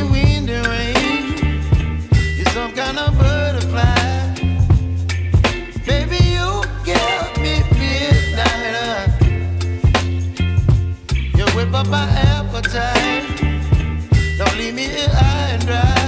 me wind and rain. You're some kind of butterfly. Baby, you give me midnight. You whip up my appetite. Don't leave me here high and dry.